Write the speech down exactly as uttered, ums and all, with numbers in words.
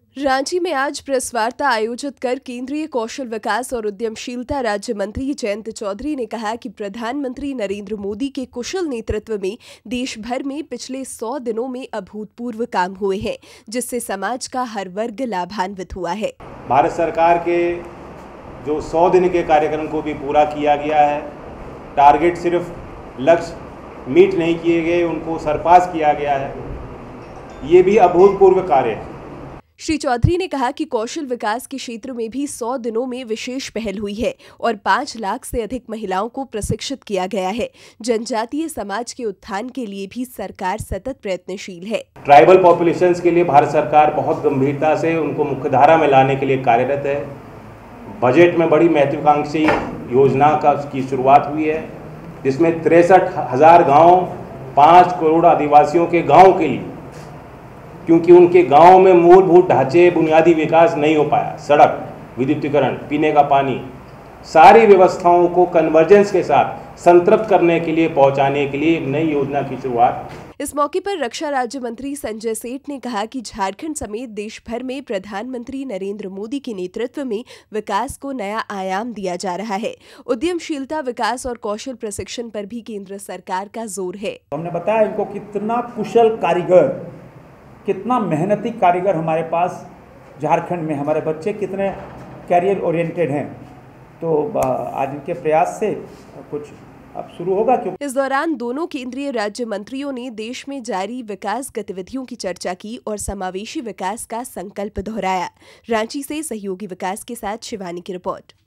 रांची में आज प्रेस वार्ता आयोजित कर केंद्रीय कौशल विकास और उद्यमशीलता राज्य मंत्री जयंत चौधरी ने कहा कि प्रधानमंत्री नरेंद्र मोदी के कुशल नेतृत्व में देश भर में पिछले सौ दिनों में अभूतपूर्व काम हुए हैं, जिससे समाज का हर वर्ग लाभान्वित हुआ है। भारत सरकार के जो सौ दिन के कार्यक्रम को भी पूरा किया गया है। टारगेट सिर्फ लक्ष्य मीट नहीं किए गए, उनको सरपास किया गया है। ये भी अभूतपूर्व कार्य है। श्री चौधरी ने कहा कि कौशल विकास के क्षेत्र में भी सौ दिनों में विशेष पहल हुई है और पाँच लाख से अधिक महिलाओं को प्रशिक्षित किया गया है। जनजातीय समाज के उत्थान के लिए भी सरकार सतत प्रयत्नशील है। ट्राइबल पॉपुलेशंस के लिए भारत सरकार बहुत गंभीरता से उनको मुख्यधारा में लाने के लिए कार्यरत है। बजट में बड़ी महत्वाकांक्षी योजना का की शुरुआत हुई है, जिसमें तिरसठ हजार गाँव, पाँच करोड़ आदिवासियों के गाँव के लिए, क्योंकि उनके गांव में मूलभूत ढांचे, बुनियादी विकास नहीं हो पाया, सड़क, विद्युतीकरण, पीने का पानी, सारी व्यवस्थाओं को कन्वर्जेंस के साथ संतृप्त करने के लिए पहुंचाने के लिए एक नई योजना की शुरुआत। इस मौके पर रक्षा राज्य मंत्री संजय सेठ ने कहा कि झारखंड समेत देश भर में प्रधानमंत्री नरेंद्र मोदी के नेतृत्व में विकास को नया आयाम दिया जा रहा है। उद्यमशीलता, विकास और कौशल प्रशिक्षण पर भी केंद्र सरकार का जोर है। हमने बताया इनको कितना कुशल कारीगर, कितना मेहनती कारीगर हमारे पास झारखंड में, हमारे बच्चे कितने कैरियर ओरिएंटेड हैं। तो आज इनके प्रयास से कुछ अब शुरू होगा। क्योंकि इस दौरान दोनों केंद्रीय राज्य मंत्रियों ने देश में जारी विकास गतिविधियों की चर्चा की और समावेशी विकास का संकल्प दोहराया। रांची से सहयोगी विकास के साथ शिवानी की रिपोर्ट।